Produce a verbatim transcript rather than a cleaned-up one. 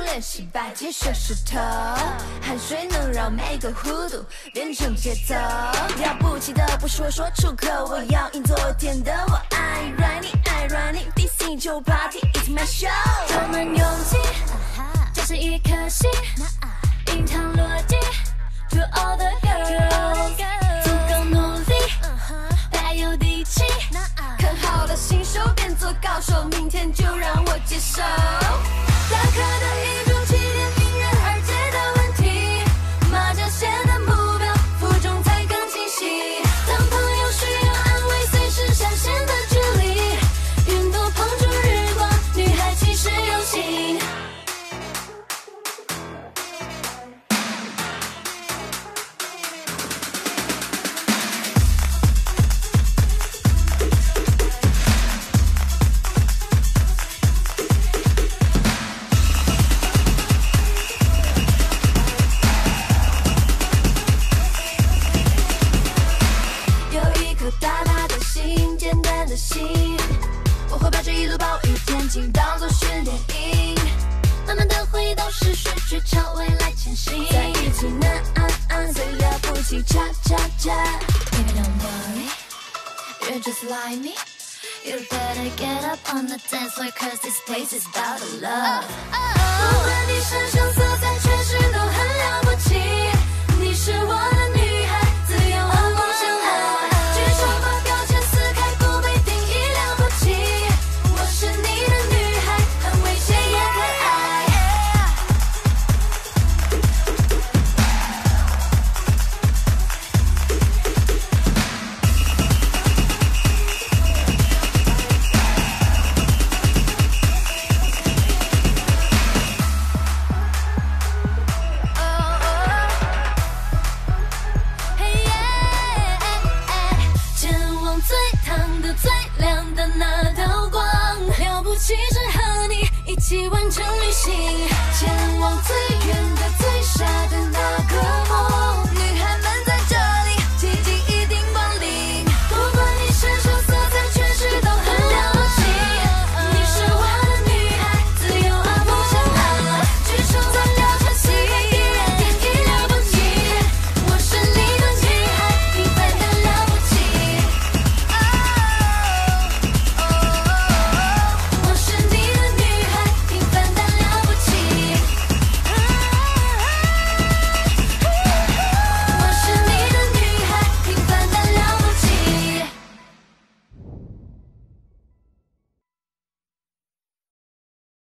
练习百节手指头，汗水能让每个弧度变成节奏。了不起的不是我说出口，我要赢昨天的我。爱 running 爱 running， D C 就 party，It's my show。我们用尽，这是一颗心，印堂落地 ，To all the girls， 足够努力，带有底气，看好了新手变做高手，明天就让我接手。大可的一种起点，迎刃而解的问题，马甲线的目标，负重才更清晰。当朋友需要安慰，随时闪现的距离，云朵碰触日光，女孩其实有心。大大的心，简单的心，我会把这一路暴雨天晴当作训练营，慢慢的回到逝去，却朝未来前行。在一起呢，啊啊，最了不起，cha cha cha。Baby don't worry, you're just like me. You better get up on the dance floor, 'cause this place is about to love. 不管你身上色彩，确实都很了不起。你是我的女孩，自由和梦想爱。其实和你一起完成旅行，前往最